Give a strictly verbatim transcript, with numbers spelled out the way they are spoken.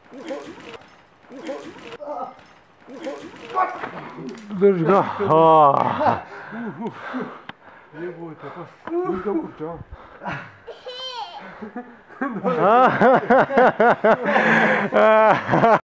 Drži ga. Jebote, pa mi ga upušća. Ah.